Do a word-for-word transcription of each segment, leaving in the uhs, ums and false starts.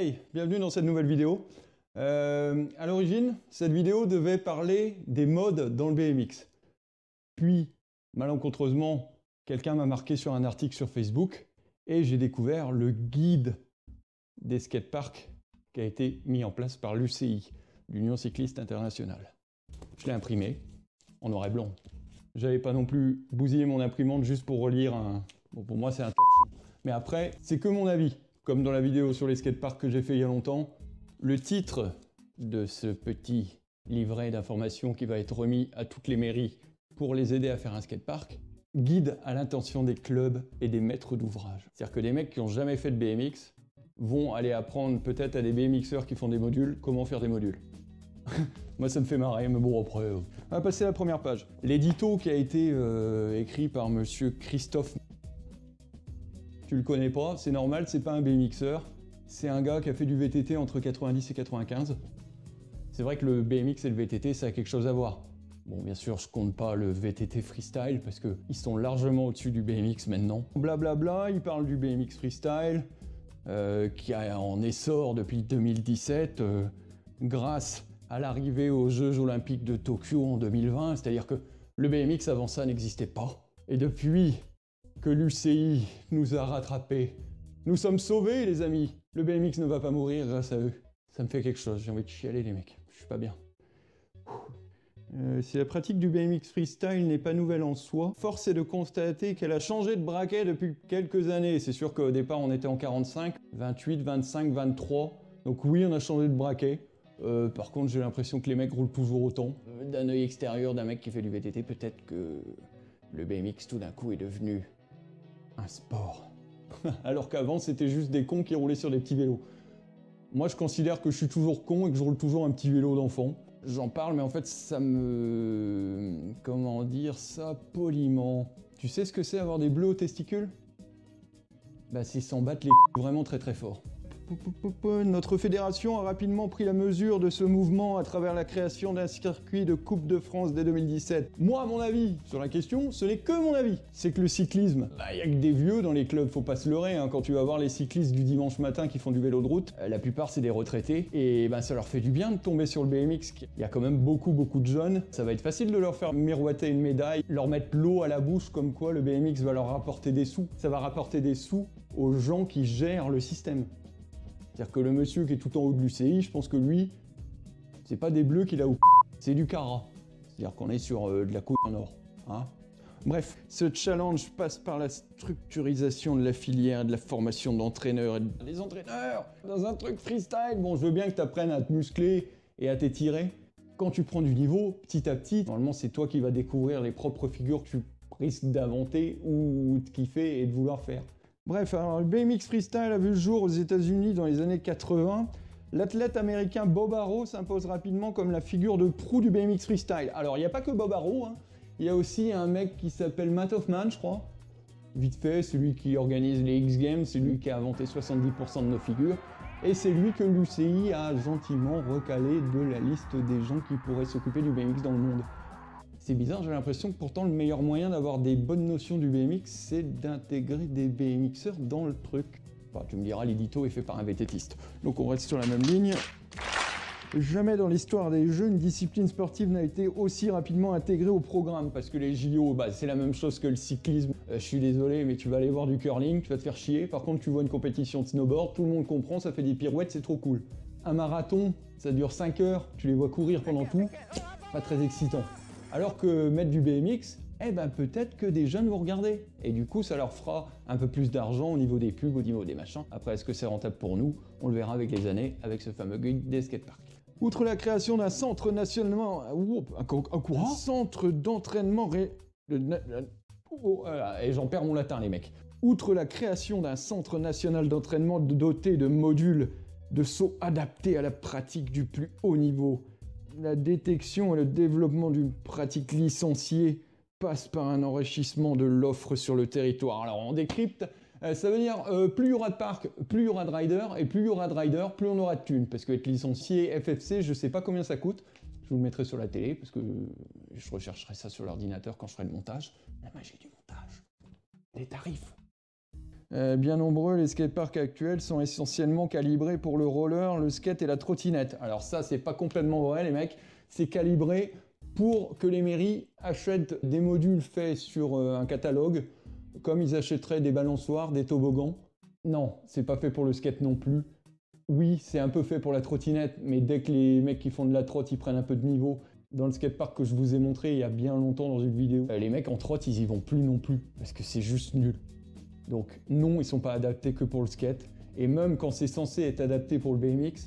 Hey, bienvenue dans cette nouvelle vidéo. Euh, à l'origine, cette vidéo devait parler des modes dans le B M X. Puis, malencontreusement, quelqu'un m'a marqué sur un article sur Facebook et j'ai découvert le guide des skateparks qui a été mis en place par l'U C I, l'Union Cycliste Internationale. Je l'ai imprimé en noir et blanc. J'avais pas non plus bousillé mon imprimante juste pour relire un... Bon, pour moi, c'est un torchon. Mais après, c'est que mon avis. Comme dans la vidéo sur les skateparks que j'ai fait il y a longtemps, le titre de ce petit livret d'informations qui va être remis à toutes les mairies pour les aider à faire un skatepark, guide à l'intention des clubs et des maîtres d'ouvrage. C'est-à-dire que des mecs qui n'ont jamais fait de B M X vont aller apprendre peut-être à des BMXeurs qui font des modules comment faire des modules. Moi ça me fait marrer, mais bon après... Euh... On va passer à la première page. L'édito qui a été euh, écrit par monsieur Christophe... Tu le connais pas, c'est normal, c'est pas un BMXeur. C'est un gars qui a fait du V T T entre quatre-vingt-dix et quatre-vingt-quinze. C'est vrai que le B M X et le V T T, ça a quelque chose à voir. Bon, bien sûr, je compte pas le V T T freestyle, parce qu'ils sont largement au-dessus du B M X maintenant. Blablabla, bla bla, il parle du B M X freestyle, euh, qui est en essor depuis deux mille dix-sept, euh, grâce à l'arrivée aux Jeux Olympiques de Tokyo en deux mille vingt, c'est-à-dire que le B M X avant ça n'existait pas. Et depuis que l'U C I nous a rattrapés, nous sommes sauvés les amis. Le B M X ne va pas mourir grâce à eux. Ça me fait quelque chose, j'ai envie de chialer les mecs, je suis pas bien. Euh, si la pratique du B M X freestyle n'est pas nouvelle en soi, force est de constater qu'elle a changé de braquet depuis quelques années. C'est sûr qu'au départ on était en quarante-cinq, vingt-huit, vingt-cinq, vingt-trois, donc oui on a changé de braquet. Euh, par contre j'ai l'impression que les mecs roulent toujours autant. Euh, d'un œil extérieur d'un mec qui fait du V T T, peut-être que le B M X tout d'un coup est devenu un sport. Alors qu'avant c'était juste des cons qui roulaient sur des petits vélos. Moi je considère que je suis toujours con et que je roule toujours un petit vélo d'enfant. J'en parle mais en fait ça me... comment dire ça poliment. Tu sais ce que c'est avoir des bleus aux testicules? Bah c'est s'en battre les couilles vraiment très très fort. Notre fédération a rapidement pris la mesure de ce mouvement à travers la création d'un circuit de Coupe de France dès deux mille dix-sept. Moi, à mon avis, sur la question, ce n'est que mon avis. C'est que le cyclisme, bah, y a que des vieux dans les clubs, faut pas se leurrer, hein. Quand tu vas voir les cyclistes du dimanche matin qui font du vélo de route, euh, la plupart c'est des retraités, et bah, ça leur fait du bien de tomber sur le B M X. Il y a quand même beaucoup beaucoup de jeunes, ça va être facile de leur faire miroiter une médaille, leur mettre l'eau à la bouche comme quoi le B M X va leur rapporter des sous. Ça va rapporter des sous aux gens qui gèrent le système. C'est-à-dire que le monsieur qui est tout en haut de l'U C I, je pense que lui, c'est pas des bleus qu'il a au c***, c'est du cara. C'est-à-dire qu'on est sur euh, de la couille en or. Hein. Bref, ce challenge passe par la structurisation de la filière, de la formation d'entraîneurs et de... des entraîneurs dans un truc freestyle. Bon, je veux bien que tu apprennes à te muscler et à t'étirer. Quand tu prends du niveau, petit à petit, normalement c'est toi qui vas découvrir les propres figures que tu risques d'inventer ou de kiffer et de vouloir faire. Bref, alors le B M X freestyle a vu le jour aux États-Unis dans les années quatre-vingt. L'athlète américain Bob Arrow s'impose rapidement comme la figure de proue du B M X freestyle. Alors, il n'y a pas que Bob Arrow, hein. Il y a aussi un mec qui s'appelle Matt Hoffman, je crois. Vite fait, celui qui organise les X Games, c'est lui qui a inventé soixante-dix pour cent de nos figures. Et c'est lui que l'U C I a gentiment recalé de la liste des gens qui pourraient s'occuper du B M X dans le monde. C'est bizarre, j'ai l'impression que pourtant le meilleur moyen d'avoir des bonnes notions du B M X, c'est d'intégrer des BMXeurs dans le truc. Enfin, tu me diras, l'édito est fait par un VTTiste. Donc on reste sur la même ligne. Jamais dans l'histoire des Jeux, une discipline sportive n'a été aussi rapidement intégrée au programme, parce que les J O, bah, c'est la même chose que le cyclisme. Euh, je suis désolé, mais tu vas aller voir du curling, tu vas te faire chier. Par contre, tu vois une compétition de snowboard, tout le monde comprend, ça fait des pirouettes, c'est trop cool. Un marathon, ça dure cinq heures, tu les vois courir pendant tout, pas très excitant. Alors que mettre du B M X, eh ben peut-être que des jeunes vont regarder. Et du coup, ça leur fera un peu plus d'argent au niveau des pubs, au niveau des machins. Après, est-ce que c'est rentable pour nous? On le verra avec les années, avec ce fameux guide des skateparks. Outre la création d'un centre nationalement... Un centre d'entraînement... Ré... Et j'en perds mon latin, les mecs. Outre la création d'un centre national d'entraînement doté de modules de sauts adaptés à la pratique du plus haut niveau, la détection et le développement d'une pratique licenciée passe par un enrichissement de l'offre sur le territoire. Alors on décrypte, euh, ça veut dire euh, plus il y aura de parcs, plus il y aura de riders, et plus il y aura de riders, plus on aura de thunes. Parce qu'être licencié F F C, je sais pas combien ça coûte, je vous le mettrai sur la télé, parce que je rechercherai ça sur l'ordinateur quand je ferai le montage. La magie du montage. Des tarifs. Euh, bien nombreux, les skateparks actuels sont essentiellement calibrés pour le roller, le skate et la trottinette. Alors ça, c'est pas complètement vrai, les mecs. C'est calibré pour que les mairies achètent des modules faits sur euh, un catalogue, comme ils achèteraient des balançoires, des toboggans. Non, c'est pas fait pour le skate non plus. Oui, c'est un peu fait pour la trottinette, mais dès que les mecs qui font de la trotte, ils prennent un peu de niveau, dans le skatepark que je vous ai montré il y a bien longtemps dans une vidéo, les mecs en trotte, ils y vont plus non plus, parce que c'est juste nul. Donc non, ils sont pas adaptés que pour le skate, et même quand c'est censé être adapté pour le B M X,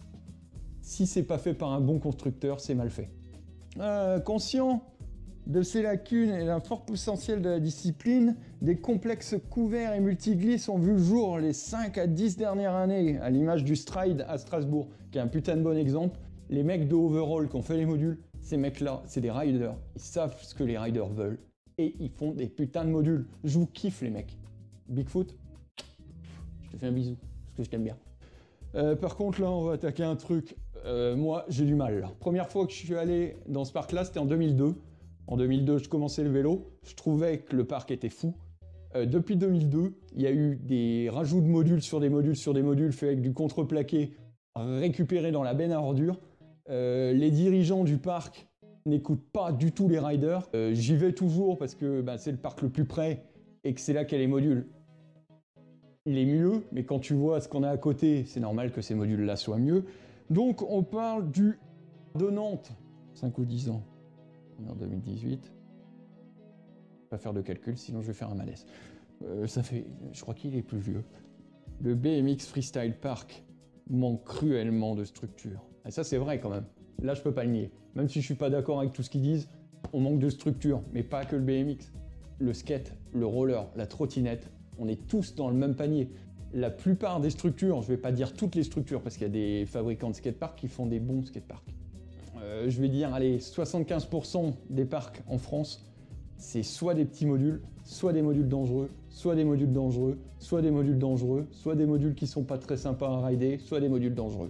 si c'est pas fait par un bon constructeur, c'est mal fait. Euh, conscient de ces lacunes et d'un fort potentiel de la discipline, des complexes couverts et multiglisses ont vu le jour les cinq à dix dernières années, à l'image du Stride à Strasbourg, qui est un putain de bon exemple. Les mecs de Overall qui ont fait les modules, ces mecs-là, c'est des riders. Ils savent ce que les riders veulent et ils font des putains de modules. Je vous kiffe les mecs. Bigfoot, je te fais un bisou, parce que je t'aime bien. Euh, par contre là, on va attaquer un truc. Euh, moi, j'ai du mal. Là. Première fois que je suis allé dans ce parc-là, c'était en deux mille deux. En deux mille deux, je commençais le vélo. Je trouvais que le parc était fou. Euh, depuis deux mille deux, il y a eu des rajouts de modules sur des modules sur des modules faits avec du contreplaqué récupéré dans la benne à ordures. Euh, les dirigeants du parc n'écoutent pas du tout les riders. Euh, J'y vais toujours parce que bah, c'est le parc le plus près et que c'est là qu'il y a les modules. Il est mieux, mais quand tu vois ce qu'on a à côté, c'est normal que ces modules-là soient mieux. Donc on parle du de Nantes, cinq ou dix ans. On est en deux mille dix-huit. Pas faire de calcul, sinon je vais faire un malaise. Euh, ça fait, je crois qu'il est plus vieux. Le B M X Freestyle Park manque cruellement de structure. Et ça c'est vrai quand même. Là je peux pas le nier. Même si je suis pas d'accord avec tout ce qu'ils disent, on manque de structure, mais pas que le B M X. Le skate, le roller, la trottinette, on est tous dans le même panier. La plupart des structures, je vais pas dire toutes les structures, parce qu'il y a des fabricants de skateparks qui font des bons skateparks. Euh, je vais dire, allez, soixante-quinze pour cent des parcs en France, c'est soit des petits modules, soit des modules dangereux, soit des modules dangereux, soit des modules dangereux, soit des modules qui sont pas très sympas à rider, soit des modules dangereux.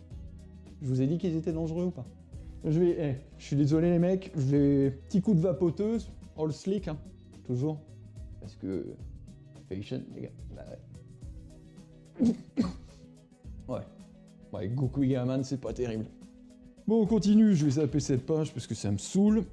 Je vous ai dit qu'ils étaient dangereux ou pas? Je vais, eh, je suis désolé les mecs, je vais petit coup de vapoteuse, all slick, hein, toujours, parce que fashion, les gars, bah ouais. Ouais, ouais, Goku Gaman, c'est pas terrible. Bon, on continue, je vais zapper cette page parce que ça me saoule.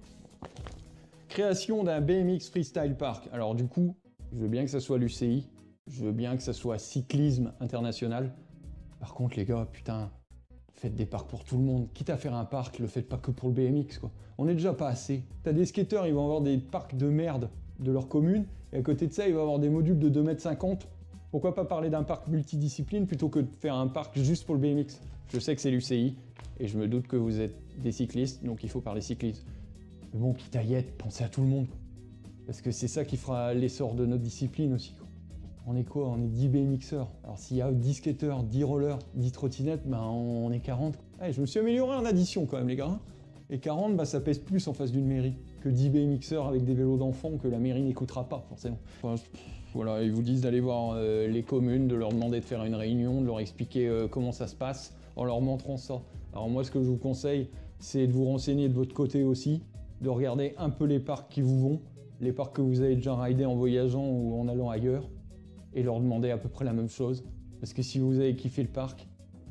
Création d'un B M X Freestyle Park. Alors du coup, je veux bien que ça soit l'U C I, je veux bien que ça soit cyclisme international. Par contre les gars, putain, faites des parcs pour tout le monde. Quitte à faire un parc, le faites pas que pour le B M X, quoi. On est déjà pas assez. T'as des skateurs, ils vont avoir des parcs de merde de leur commune, et à côté de ça, il va avoir des modules de deux mètres cinquante. Pourquoi pas parler d'un parc multidiscipline plutôt que de faire un parc juste pour le B M X? Je sais que c'est l'U C I, et je me doute que vous êtes des cyclistes, donc il faut parler cyclisme. Mais bon, quitte à y être, pensez à tout le monde. Parce que c'est ça qui fera l'essor de notre discipline aussi. Quoi. On est quoi? On est dix BMXeurs. Alors s'il y a dix skateurs, dix rollers, dix trottinettes, ben on est quarante. Ouais, je me suis amélioré en addition quand même les gars. Et quarante, bah, ça pèse plus en face d'une mairie que dix BMXeurs avec des vélos d'enfants que la mairie n'écoutera pas forcément. Enfin, voilà, ils vous disent d'aller voir euh, les communes, de leur demander de faire une réunion, de leur expliquer euh, comment ça se passe en leur montrant ça. Alors moi ce que je vous conseille, c'est de vous renseigner de votre côté aussi, de regarder un peu les parcs qui vous vont, les parcs que vous avez déjà ridés en voyageant ou en allant ailleurs, et leur demander à peu près la même chose. Parce que si vous avez kiffé le parc,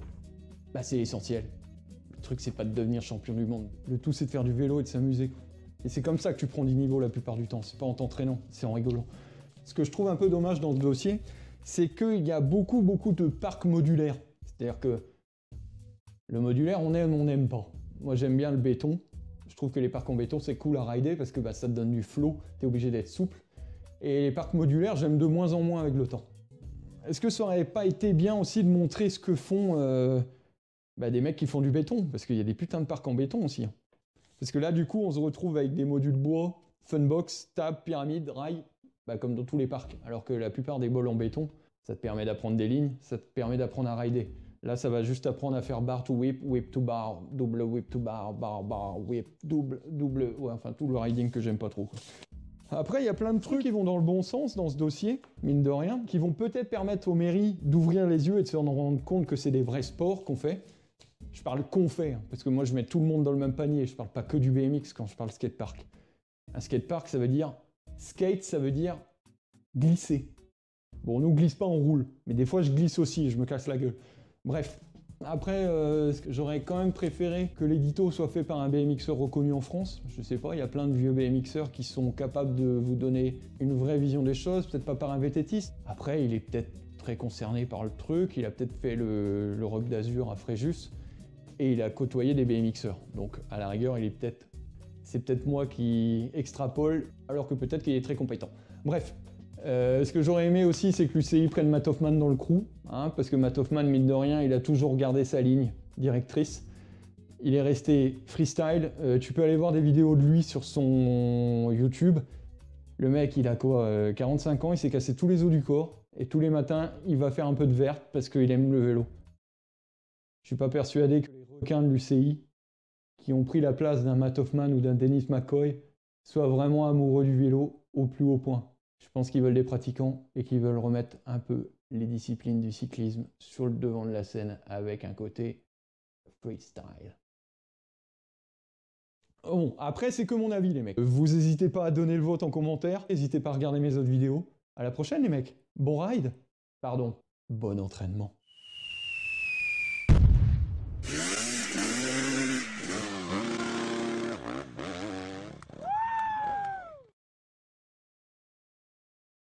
bah c'est essentiel. Le truc c'est pas de devenir champion du monde. Le tout c'est de faire du vélo et de s'amuser. Et c'est comme ça que tu prends du niveau la plupart du temps, c'est pas en t'entraînant, c'est en rigolant. Ce que je trouve un peu dommage dans ce dossier, c'est qu'il y a beaucoup beaucoup de parcs modulaires. C'est-à-dire que le modulaire, on aime, on n'aime pas. Moi j'aime bien le béton. Je trouve que les parcs en béton c'est cool à rider parce que bah, ça te donne du flow, t'es obligé d'être souple. Et les parcs modulaires, j'aime de moins en moins avec le temps. Est-ce que ça aurait pas été bien aussi de montrer ce que font euh, bah, des mecs qui font du béton? Parce qu'il y a des putains de parcs en béton aussi. Hein. Parce que là, du coup, on se retrouve avec des modules bois, funbox, table, pyramide, rail, bah, comme dans tous les parcs. Alors que la plupart des bols en béton, ça te permet d'apprendre des lignes, ça te permet d'apprendre à rider. Là, ça va juste apprendre à faire bar to whip, whip to bar, double whip to bar, bar, bar, whip, double, double, ouais, enfin tout le riding que j'aime pas trop. Quoi. Après, il y a plein de trucs qui vont dans le bon sens dans ce dossier, mine de rien, qui vont peut-être permettre aux mairies d'ouvrir les yeux et de se rendre compte que c'est des vrais sports qu'on fait. Je parle qu'on fait, hein, parce que moi je mets tout le monde dans le même panier, je parle pas que du B M X quand je parle skatepark. Un skatepark, ça veut dire skate, ça veut dire glisser. Bon, nous glisse pas, on roule. Mais des fois, je glisse aussi et je me casse la gueule. Bref. Après, euh, j'aurais quand même préféré que l'édito soit fait par un BMXeur reconnu en France. Je sais pas, il y a plein de vieux BMXeurs qui sont capables de vous donner une vraie vision des choses, peut-être pas par un V T T iste. Après, il est peut-être très concerné par le truc, il a peut-être fait le, le Rock d'Azur à Fréjus, et il a côtoyé des BMXeurs. Donc, à la rigueur, il est peut-être... c'est peut-être moi qui extrapole, alors que peut-être qu'il est très compétent. Bref. Euh, ce que j'aurais aimé aussi, c'est que l'U C I prenne Matt Hoffman dans le crew, hein, parce que Matt Hoffman, mine de rien, il a toujours gardé sa ligne directrice. Il est resté freestyle. Euh, tu peux aller voir des vidéos de lui sur son YouTube. Le mec, il a quoi, euh, quarante-cinq ans, il s'est cassé tous les os du corps, et tous les matins, il va faire un peu de verte parce qu'il aime le vélo. Je suis pas persuadé que les requins de l'U C I, qui ont pris la place d'un Matt Hoffman ou d'un Dennis McCoy, soient vraiment amoureux du vélo au plus haut point. Je pense qu'ils veulent des pratiquants et qu'ils veulent remettre un peu les disciplines du cyclisme sur le devant de la scène avec un côté freestyle. Bon, après, c'est que mon avis, les mecs. Vous n'hésitez pas à donner le vote en commentaire. N'hésitez pas à regarder mes autres vidéos. À la prochaine, les mecs. Bon ride. Pardon. Bon entraînement.